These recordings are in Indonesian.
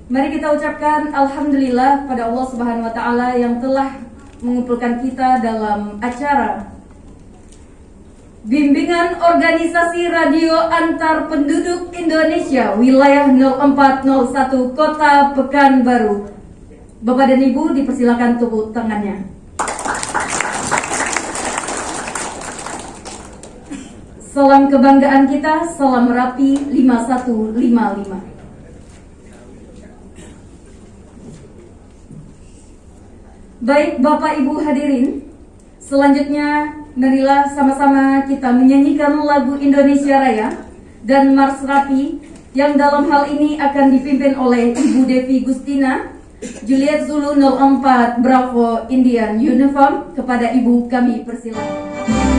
Mari kita ucapkan Alhamdulillah pada Allah Subhanahu wa Ta'ala yang telah mengumpulkan kita dalam acara Bimbingan Organisasi Radio Antar Penduduk Indonesia Wilayah 0401 Kota Pekanbaru. Bapak dan Ibu dipersilakan tepuk tangannya. Salam kebanggaan kita, salam Merapi 5155. Baik Bapak Ibu hadirin, selanjutnya marilah sama-sama kita menyanyikan lagu Indonesia Raya dan Mars Rapi yang dalam hal ini akan dipimpin oleh Ibu Devi Gustina, Juliet Zulu 04 Bravo Indian Uniform. Kepada Ibu kami persilakan.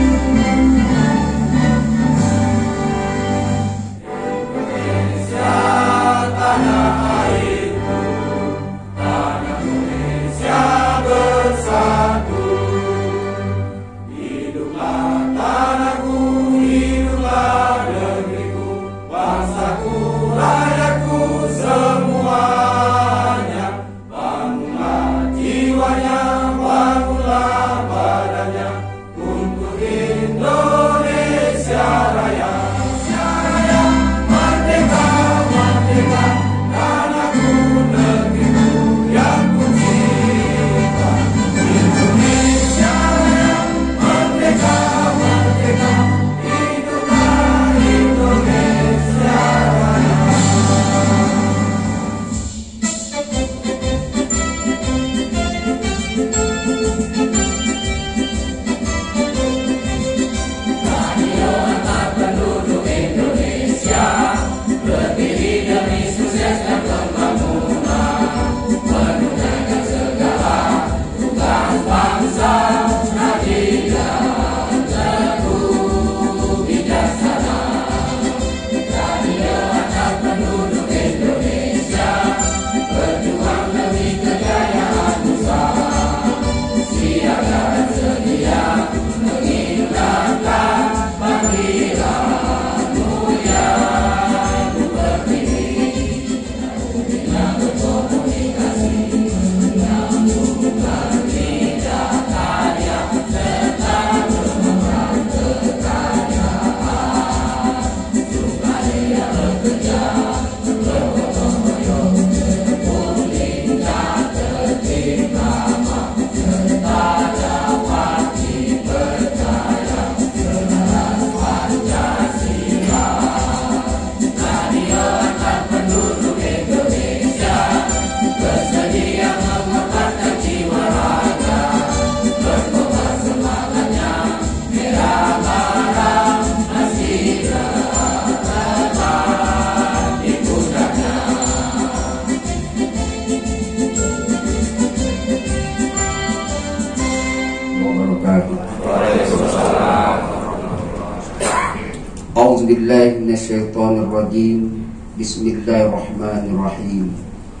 Bismillahirrahmanirrahim.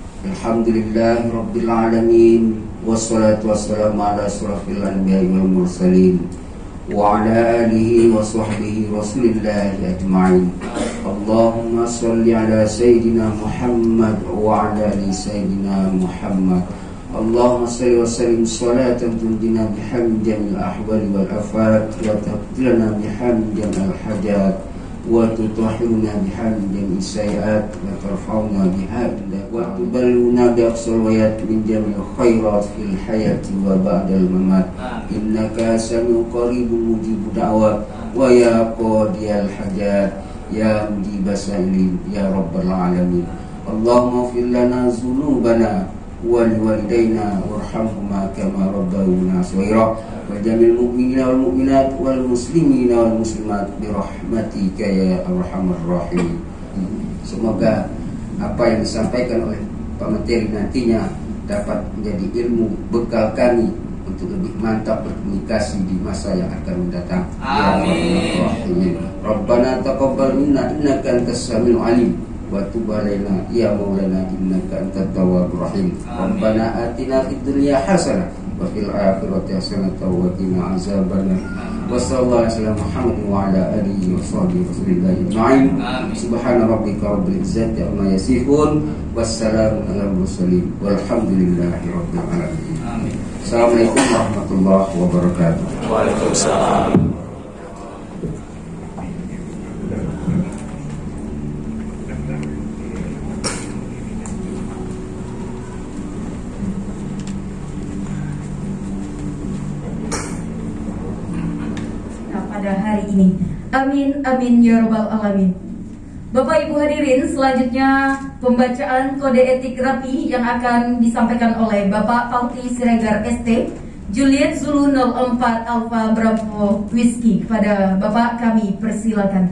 Alhamdulillahirabbil alamin wassalatu wassalamu ala asrofil anbiya'i wal mursalin wa ala alihi wa sahbihi rasulillahi ajma'in. Allahumma salli ala sayyidina Muhammad wa ala ali sayyidina Muhammad. Allahumma salli wa sallim salatan tunjina bihamdil ahwali wal afat wa taqdirana bihamdil hajat wa tutahhiruna bihamdil sayiat wa tarfa'una bihamdil wa tubaluna bi aqsal wayat min jamil khairat fil hayati wa ba'dal mamat. Innaka sami'un qaribun mujibud da'wat wa ya qadiyal hajat ya mujibas sa'ilin ya rabbal alamin. Allahumma ighfir lana dzunubana wa liwalidayna warhamhuma kama rabbawna shaghira wa jamil mu'minina wal mu'minat wal muslimina wal muslimat bi rahmatika ya arhamar rahim. Semoga apa yang disampaikan oleh pemateri nantinya dapat menjadi ilmu bekal kami untuk lebih mantap berkomunikasi di masa yang akan mendatang. Amin. Ya Rabbana taqabbal minna innaka antas samiul alim wa tub alaina ya maulana innaka antat tawwabur rahim. Rabbana atina fid dunya hasanah wa fil akhirati hasanah wa qina azabannar. Wassallallahu alaihi wasallam Muhammad wa ala alihi wa sahbihi Rasulillah ajma'in. Subhana rabbika rabbil izzati amma yasifun. Wassalamu ala mursalin. Walhamdulillahi rabbil alamin. Amin. Assalamualaikum warahmatullahi wabarakatuh. Waalaikumsalam. Pada hari ini, amin amin ya robbal alamin. Bapak Ibu hadirin, selanjutnya pembacaan kode etik RAPI yang akan disampaikan oleh Bapak Pauti Siregar ST, Juliet Zulu 04 Alpha Bravo Whiskey. Kepada Bapak kami persilakan.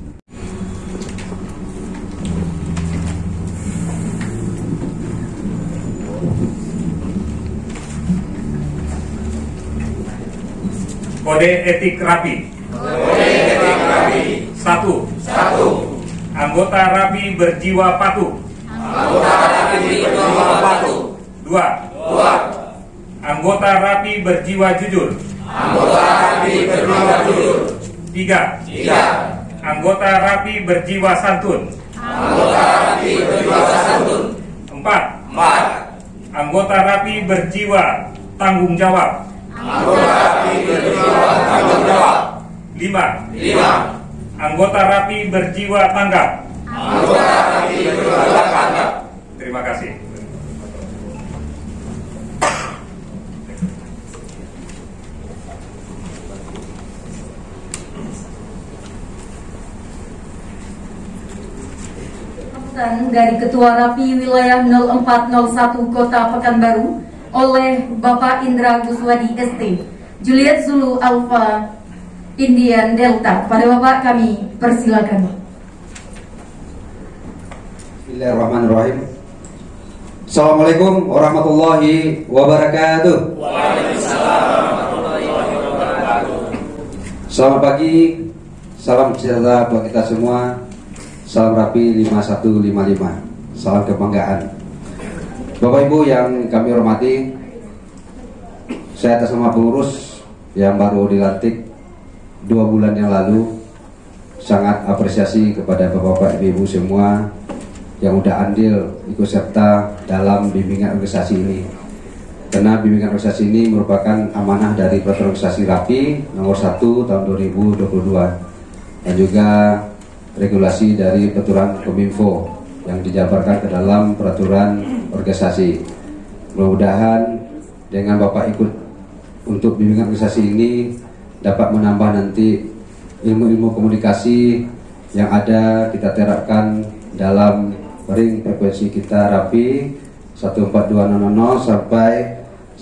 Kode etik RAPI. Satu. Anggota RAPI berjiwa patuh. Dua. Anggota RAPI berjiwa jujur. Tiga. Anggota RAPI berjiwa santun. Empat. Anggota RAPI berjiwa tanggung jawab. 5. Anggota RAPI berjiwa tanggap. Terima kasih. Sambutan dari Ketua RAPI Wilayah 0401 Kota Pekanbaru oleh Bapak Indra Guswadi ST, Juliet Zulu Alpha Indian Delta. Pada Bapak kami persilakan. Bismillahirrahmanirrahim. Assalamualaikum warahmatullahi wabarakatuh. Waalaikumsalam warahmatullahi wabarakatuh. Selamat pagi, salam sejahtera buat kita semua. Salam RAPI 5155. Salam kebanggaan. Bapak Ibu yang kami hormati, saya atas nama pengurus yang baru dilantik 2 bulan yang lalu sangat apresiasi kepada Bapak Ibu semua yang udah andil ikut serta dalam bimbingan organisasi ini. Karena bimbingan organisasi ini merupakan amanah dari peraturan organisasi RAPI nomor 1 tahun 2022 dan juga regulasi dari peraturan Kominfo yang dijabarkan ke dalam peraturan organisasi. Mudah-mudahan dengan Bapak ikut untuk bimbingan organisasi ini dapat menambah nanti ilmu-ilmu komunikasi yang ada kita terapkan dalam ring frekuensi kita RAPI 142000 sampai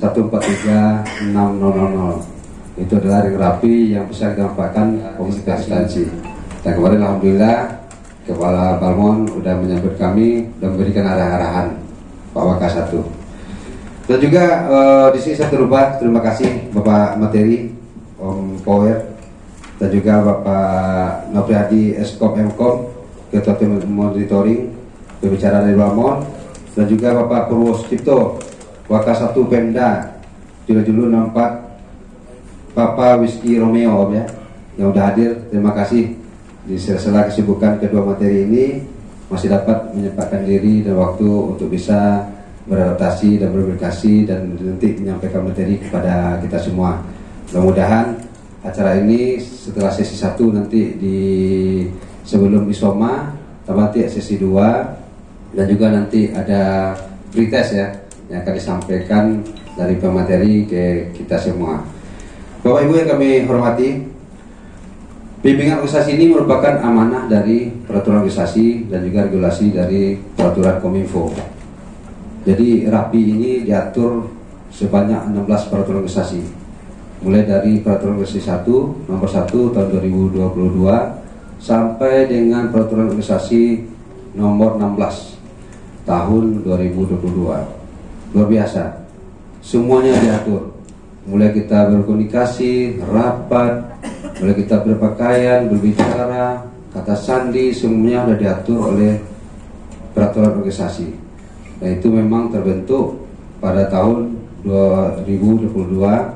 143600. Itu adalah ring RAPI yang bisa kita manfaatkan komunikasi. Dan kemarin alhamdulillah Kepala Balmon sudah menyambut kami dan memberikan arah-arahan Pak Wakasatu. Dan juga di sini saya terima kasih Bapak Materi, Om Power, dan juga Bapak Nopriadi Eskom Mkom, Ketua Tim Monitoring, pembicara dari Balmon, dan juga Bapak Purwoscipto, Wakasatu Pemda, Julu 64, Papa Whiskey Romeo, Om ya, yang sudah hadir. Terima kasih. Di sela-sela kesibukan kedua materi ini masih dapat menyempatkan diri dan waktu untuk bisa beradaptasi dan berkomunikasi dan nanti menyampaikan materi kepada kita semua. Mudah-mudahan acara ini setelah sesi 1 nanti di sebelum Isoma, nanti sesi 2 dan juga nanti ada pretest ya yang akan disampaikan dari pemateri ke kita semua. Bapak Ibu yang kami hormati, bimbingan organisasi ini merupakan amanah dari peraturan organisasi dan juga regulasi dari peraturan Kominfo. Jadi RAPI ini diatur sebanyak 16 peraturan organisasi, mulai dari peraturan organisasi 1 nomor 1 tahun 2022 sampai dengan peraturan organisasi nomor 16 tahun 2022. Luar biasa, semuanya diatur. Mulai kita berkomunikasi, rapat, mulai kita berpakaian, berbicara, kata sandi, semuanya sudah diatur oleh peraturan organisasi. Dan itu memang terbentuk pada tahun 2022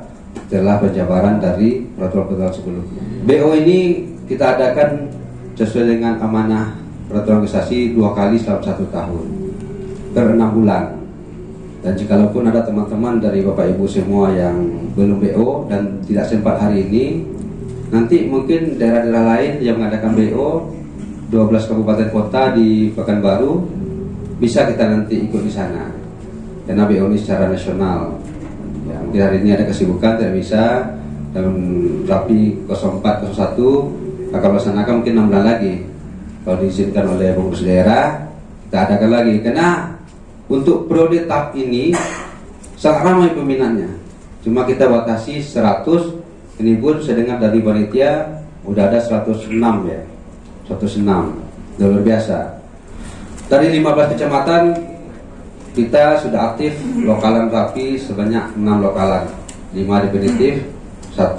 setelah penjabaran dari peraturan-peraturan sebelumnya. BO ini kita adakan sesuai dengan amanah peraturan organisasi 2 kali selama 1 tahun per 6 bulan. Dan jikalaupun ada teman-teman dari Bapak Ibu semua yang belum BO dan tidak sempat hari ini, nanti mungkin daerah-daerah lain yang mengadakan BO 12 kabupaten kota di Pekanbaru bisa kita nanti ikut di sana. Karena BO ini secara nasional. Ya, mungkin hari ini ada kesibukan tidak bisa, dan Rapi 0401 akan melaksanakan mungkin 6 bulan lagi. Kalau diizinkan oleh pengurus daerah, kita adakan lagi. Karena untuk periode tahap ini sangat ramai peminatnya. Cuma kita batasi 100. Ini pun saya dengar dari panitia udah ada 106 ya. 106. Luar biasa. Dari 15 kecamatan kita sudah aktif lokalan Rapi sebanyak 6 lokalan. 5 definitif, 1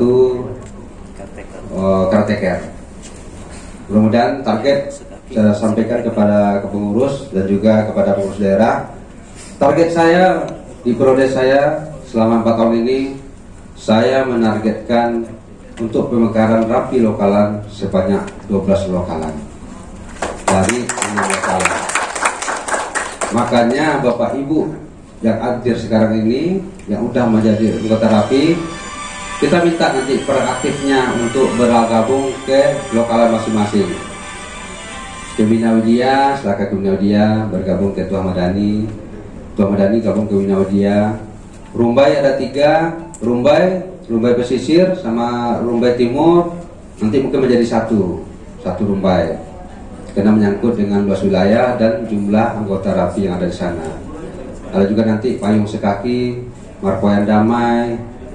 caretaker. Mudah-mudahan target saya sampaikan kepada pengurus dan juga kepada pengurus daerah. Target saya di periode saya selama 4 tahun ini, saya menargetkan untuk pemekaran Rapi lokalan sebanyak 12 lokalan dari 6 lokalan. Makanya Bapak Ibu yang hadir sekarang ini, yang udah menjadi anggota Rapi, kita minta nanti proaktifnya untuk bergabung ke lokalan masing-masing. Ke Bina Widya, silakan ke Bina Widya, bergabung ke Tuah Madani. Tuah Madani gabung ke Bina Widya. Rumbai ada 3, Rumbai pesisir sama Rumbai timur, nanti mungkin menjadi satu Rumbai. Karena menyangkut dengan luas wilayah dan jumlah anggota Rapi yang ada di sana. Ada juga nanti Payung Sekaki, Marpoyan Damai,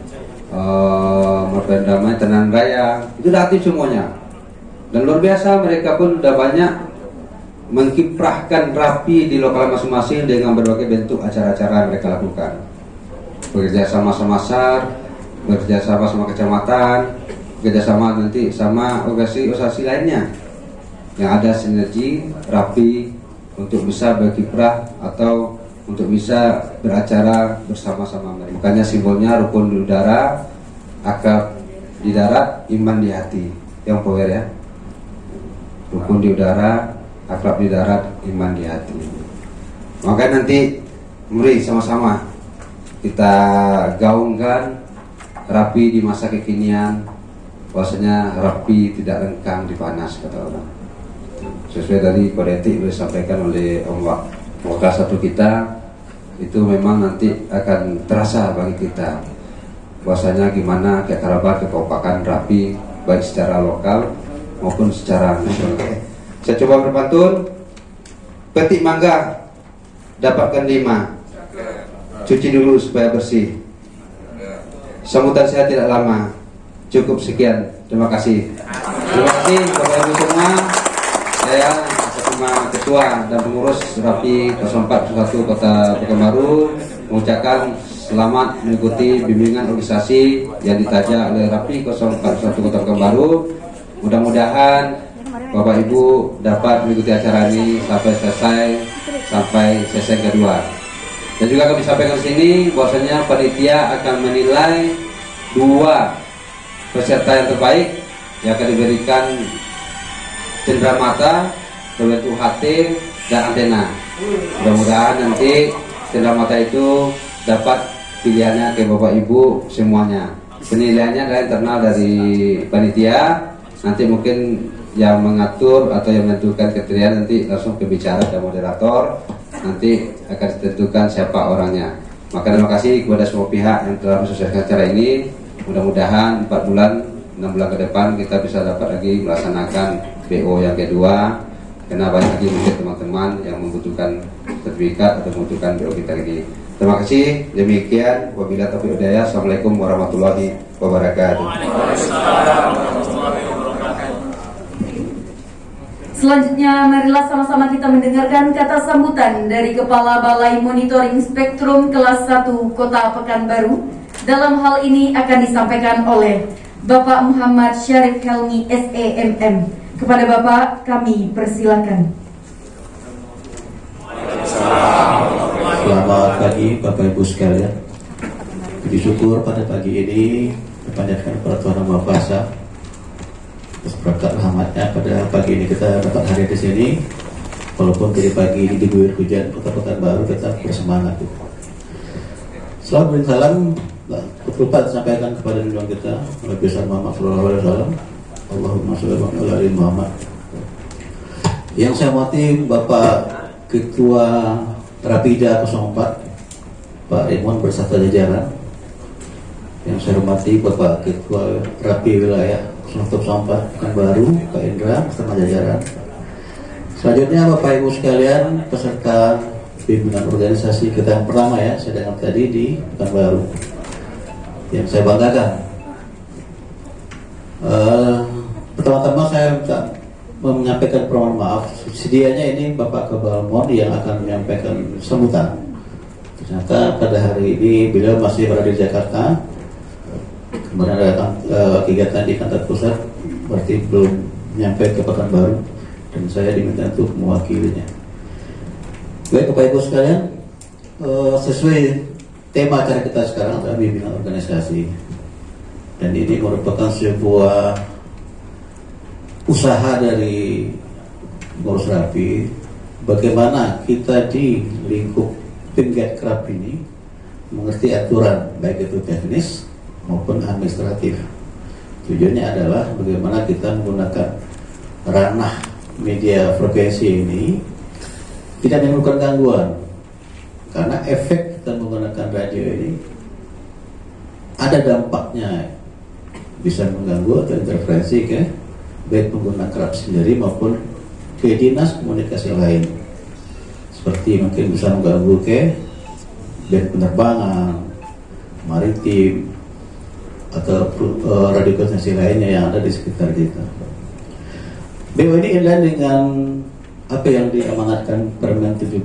Tenan Raya, itu udah aktif semuanya. Dan luar biasa, mereka pun udah banyak mengkiprahkan Rapi di lokal masing-masing dengan berbagai bentuk acara-acara yang mereka lakukan. Bekerja sama sama SAR, bekerja sama sama kecamatan, bekerja sama nanti sama organisasi lainnya yang ada sinergi Rapi untuk bisa berkiprah atau untuk bisa beracara bersama-sama mereka. Makanya simbolnya rukun di udara, akrab di darat, iman di hati. Yang power ya. Rukun di udara, akrab di darat, iman di hati. Maka nanti mari sama-sama kita gaungkan Rapi di masa kekinian. Bahwasanya Rapi tidak lengkang di panas, kata orang. Sesuai dari kode etik yang disampaikan oleh Om Wakil 1 kita, itu memang nanti akan terasa bagi kita bahwasanya gimana keakraban, kekompakan Rapi baik secara lokal maupun secara nasional. Saya coba berpantun. Petik mangga, dapatkan 5, cuci dulu supaya bersih. Sambutan saya tidak lama, cukup sekian. Terima kasih. Terima kasih Bapak Ibu semua. Saya bersama Ketua dan Pengurus Rapi 0401 Kota Pekanbaru mengucapkan selamat mengikuti bimbingan organisasi yang ditaja oleh Rapi 0401 Kota Pekanbaru. Mudah-mudahan Bapak Ibu dapat mengikuti acara ini sampai sesi kedua. Dan juga kami sampaikan di sini bahwasanya panitia akan menilai 2 peserta yang terbaik yang akan diberikan cenderamata berbentuk HT dan antena. Mudah-mudahan nanti cenderamata itu dapat pilihannya ke Bapak Ibu semuanya. Penilaiannya adalah internal dari panitia. Nanti mungkin yang mengatur atau yang menentukan kriteria nanti langsung ke bicara dan moderator. Nanti akan ditentukan siapa orangnya. Maka terima kasih kepada semua pihak yang telah mensukseskan acara ini. Mudah-mudahan 4 bulan, 6 bulan ke depan kita bisa dapat lagi melaksanakan BO yang kedua. Karena banyak lagi mungkin teman-teman yang membutuhkan sertifikat atau membutuhkan BO kita lagi. Terima kasih. Demikian. Wabillahi taufiq wal hidayah. Assalamualaikum warahmatullahi wabarakatuh. Selanjutnya, marilah sama-sama kita mendengarkan kata sambutan dari Kepala Balai Monitoring Spektrum Kelas 1 Kota Pekanbaru. Dalam hal ini akan disampaikan oleh Bapak Muhammad Syarif Helmi SEMM. Kepada Bapak, kami persilakan. Selamat pagi Bapak Ibu sekalian. puji syukur pada pagi ini dipanjatkan kepada Tuhan Yang Maha Kuasa atas berkat rahmatnya pada pagi ini kita dapat hadir di sini, walaupun dari pagi ini diguyur hujan kota-kota baru tetap bersemangat. Salam dan salam lupa disampaikan kepada junjungan kita Nabi besar Muhammad SAW. Allahumma sholli ala Muhammad. Yang saya hormati Bapak Ketua Rapida 04 Pak Raymond beserta jajaran. Yang saya hormati Bapak Ketua Rapi Wilayah 04 Pekanbaru Pak Indra beserta jajaran. Selanjutnya Bapak Ibu sekalian peserta pimpinan organisasi kita yang pertama ya, saya dengar tadi di Pekanbaru, yang saya banggakan. Pertama-tama saya menyampaikan permohonan maaf. Sedianya ini Bapak Kebalmon yang akan menyampaikan sambutan. Ternyata pada hari ini beliau masih berada di Jakarta. Kemudian ada kegiatan di kantor pusat, berarti belum nyampe ke Pekanbaru, dan saya diminta untuk mewakilinya. Baik Bapak Ibu sekalian, sesuai tema acara kita sekarang adalah bimbingan organisasi, dan ini merupakan sebuah usaha dari Ngurus Rapi, bagaimana kita di lingkup penggiat kerap ini mengerti aturan baik itu teknis maupun administratif. Tujuannya adalah bagaimana kita menggunakan ranah media frekuensi ini tidak menimbulkan gangguan, karena efek kita menggunakan radio ini ada dampaknya, bisa mengganggu atau interferensi ke baik pengguna kerap sendiri maupun ke dinas komunikasi lain, seperti mungkin bisa mengganggu ke baik penerbangan, maritim, atau radio komunikasi lainnya yang ada di sekitar kita. BO ini inline dengan apa yang diamanatkan Permen 17.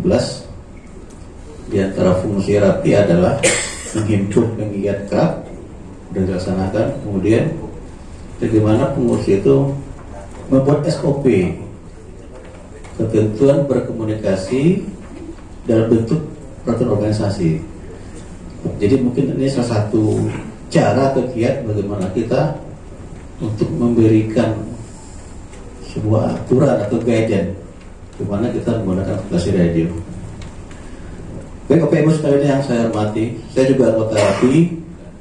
Di antara fungsi Rapi adalah menghimpun penggiat kerap, sudah dilaksanakan. Kemudian bagaimana pengurus itu membuat SOP, ketentuan berkomunikasi dalam bentuk peraturan organisasi. Jadi mungkin ini salah satu cara kegiatan bagaimana kita untuk memberikan sebuah aturan atau guidance bagaimana kita menggunakan aplikasi radio. Baik Bapak Ibu sekalian yang saya hormati, saya juga anggota Rapi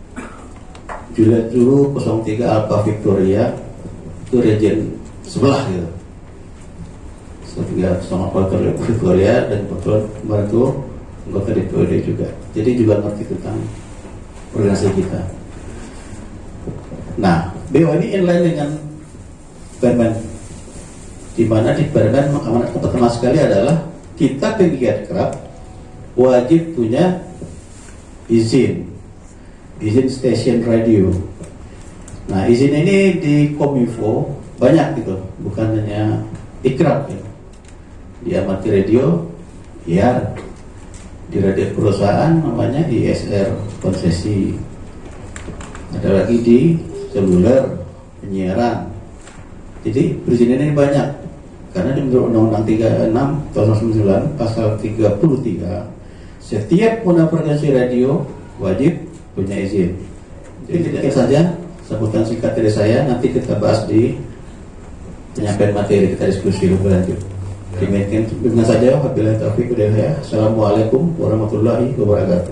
Juliet Zulu 03 Alpha Victoria, itu region sebelah gitu. Tiga sama Alpha Victoria, dan kebetulan kemarin itu anggota DPRD juga. Jadi juga ngerti tentang organisasi kita. Nah, BO ini inline dengan Permen, di mana di Permen mengamanatkan pertama sekali adalah kita penggiat kerap wajib punya izin stasiun radio. Nah, izin ini di Kominfo banyak gitu, bukan hanya ikrab gitu. Di amati radio, ya, di radio perusahaan namanya ISR konsesi. Ada lagi di seluler, penyiaran. Jadi perizinan ini banyak, karena di menurut Undang-Undang 36 tahun 1999 pasal 33, setiap pengguna frekuensi radio wajib punya izin. Jadi demikian saja sambutan singkat dari saya. Nanti kita bahas di penyampaian materi, kita diskusi lebih lanjut. Demikian saja. Wabillahi taufiq wal hidayah. Assalamualaikum warahmatullahi wabarakatuh.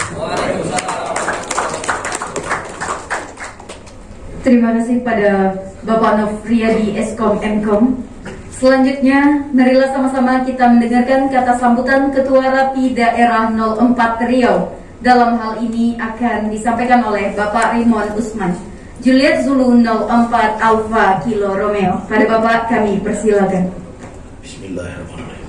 Terima kasih pada Bapak Nofriyadi Eskom Mkom. Selanjutnya, marilah sama-sama kita mendengarkan kata sambutan Ketua Rapi Daerah 04 Riau. Dalam hal ini akan disampaikan oleh Bapak Raymond Usman. Juliet Zulu 04 Alpha Kilo Romeo. Pada Bapak kami persilakan. Bismillahirrahmanirrahim.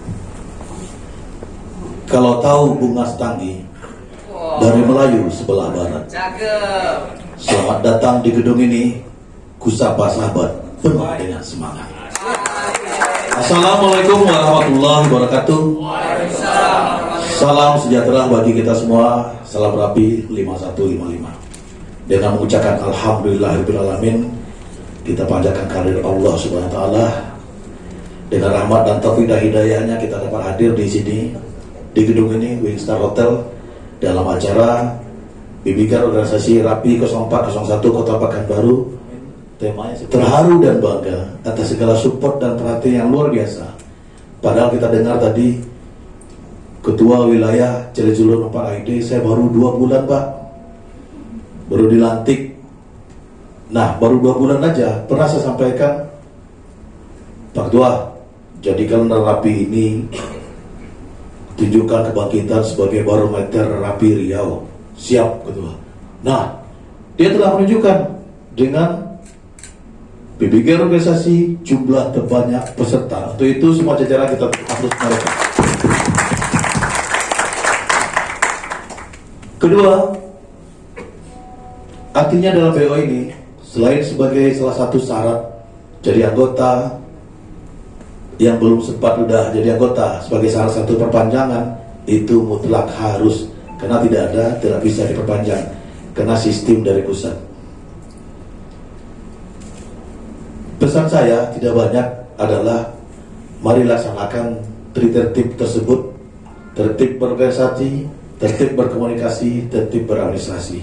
Kalau tahu bunga setanggi dari Melayu sebelah barat. Selamat datang di gedung ini. Kusapa sahabat penuh dengan semangat. Assalamualaikum warahmatullahi wabarakatuh. Salam sejahtera bagi kita semua. Salam Rapi 5155. Dengan mengucapkan alhamdulillahirobbilalamin, kita panjatkan kehadirat Allah Subhanahu wa taala. Dengan rahmat dan taufik dan hidayahnya kita dapat hadir di sini, di gedung ini, Winstar Hotel, dalam acara Bimbingan organisasi Rapi 0401 Kota Pekanbaru, temanya terharu dan bangga atas segala support dan perhatian yang luar biasa. Padahal kita dengar tadi Ketua Wilayah Cilejulo 4 ID, saya baru 2 bulan Pak, baru dilantik. Nah, baru 2 bulan aja pernah saya sampaikan, Pak Ketua, jadikan Rapi ini tunjukkan kebangkitan sebagai barometer Rapi Riau. Siap Ketua. Nah, dia telah menunjukkan dengan bimbingan organisasi jumlah terbanyak peserta. Untuk itu semua jajaran kita harus mereka. Kedua, artinya dalam BO ini selain sebagai salah satu syarat jadi anggota, yang belum sempat udah jadi anggota sebagai salah satu perpanjangan, itu mutlak harus, karena tidak bisa diperpanjang karena sistem dari pusat. Pesan saya tidak banyak adalah mari laksanakan tertib tersebut, tertib berorganisasi, tertib berkomunikasi, tertib beradministrasi.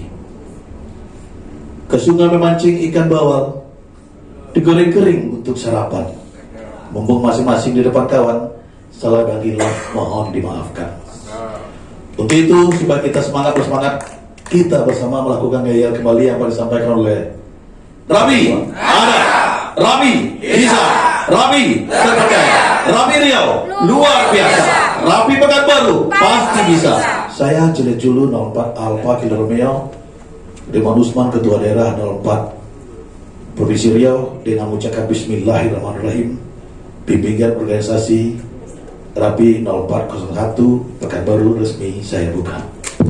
Ke sungai memancing ikan bawal, digoreng kering untuk sarapan. Mumpung masing-masing di depan kawan, salah dan hilang mohon dimaafkan. Untuk itu, supaya kita bersemangat, kita bersama melakukan ngeyel kembali yang disampaikan oleh Rapi ada, Rapi bisa, Rapi terpercaya, Rapi Riau luar biasa, Rapi Pekanbaru pasti bisa. Saya Cilejulo 04 Alpha Kilo Romeo, Dewan Usman Ketua Daerah 04 Provinsi Riau, dengan mengucapkan Bismillahirrahmanirrahim. Bimbingan organisasi Rapi 0401 Pekanbaru resmi saya buka.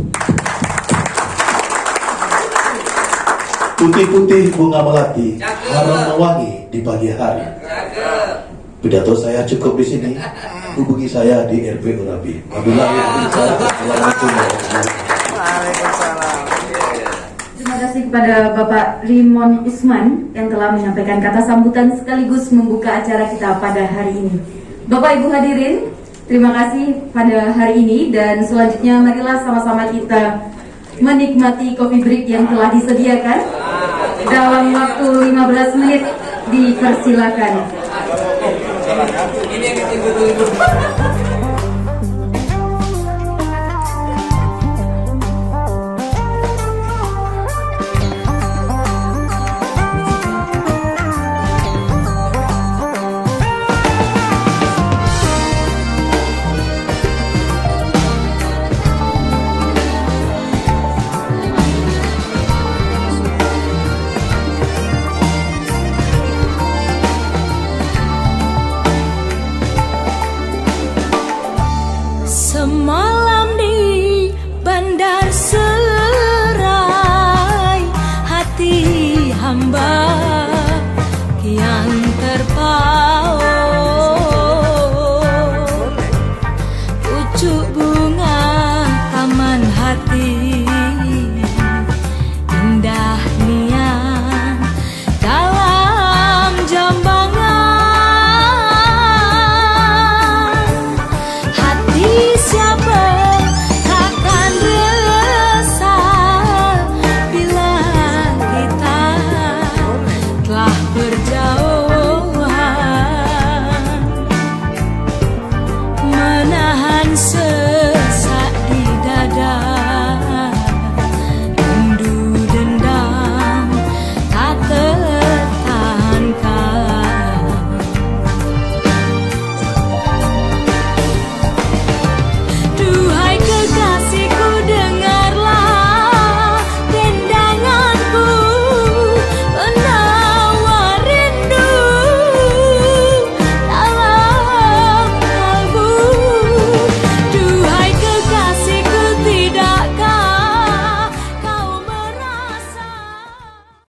Putih-putih bunga melati, harum mewangi di pagi hari. Pidato saya cukup di sini. Hubungi saya di RPU Rapi. Terima kasih kepada Bapak Rimon Usman yang telah menyampaikan kata sambutan sekaligus membuka acara kita pada hari ini. Bapak Ibu hadirin, terima kasih pada hari ini, dan selanjutnya marilah sama-sama kita menikmati coffee break yang telah disediakan. Dalam waktu 15 menit dipersilakan. Ini yang ditunggu-tunggu. Semalam di Bandar Serai, hati hamba yang terpaut, pucuk